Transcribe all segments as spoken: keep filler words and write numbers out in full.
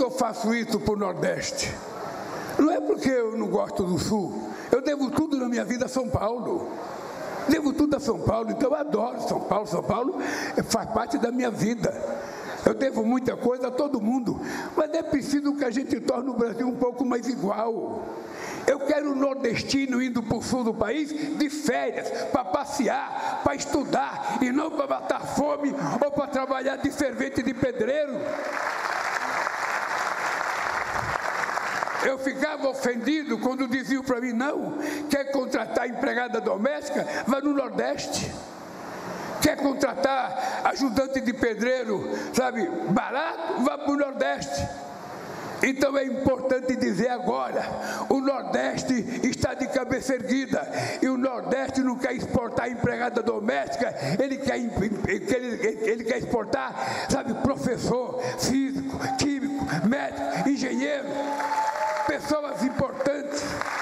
eu faço isso para o Nordeste? Não é porque eu não gosto do Sul. Eu devo tudo na minha vida a São Paulo. Devo tudo a São Paulo, então eu adoro São Paulo. São Paulo faz parte da minha vida. Eu devo muita coisa a todo mundo, mas é preciso que a gente torne o Brasil um pouco mais igual. Eu quero o nordestino indo para o sul do país de férias, para passear, para estudar, e não para matar fome ou para trabalhar de servente de pedreiro. Eu ficava ofendido quando diziam para mim, não, quer contratar empregada doméstica? Vai no Nordeste. Quer contratar ajudante de pedreiro, sabe, barato? Vá para o Nordeste. Então é importante dizer agora, o Nordeste está de cabeça erguida, e o Nordeste não quer exportar empregada doméstica, ele quer, ele, ele quer exportar, sabe, professor, físico, químico, médico, engenheiro, pessoas importantes.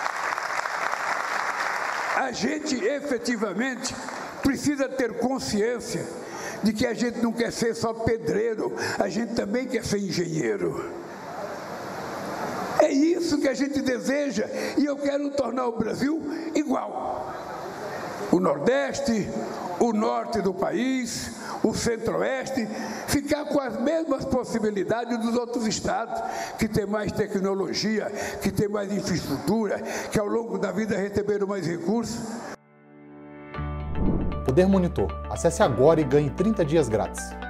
A gente efetivamente precisa ter consciência de que a gente não quer ser só pedreiro, a gente também quer ser engenheiro. É isso que a gente deseja, e eu quero tornar o Brasil igual. O Nordeste, o Norte do país, o Centro-Oeste, ficar com as mesmas possibilidades dos outros estados, que tem mais tecnologia, que tem mais infraestrutura, que ao longo da vida receberam mais recursos. Poder Monitor. Acesse agora e ganhe trinta dias grátis.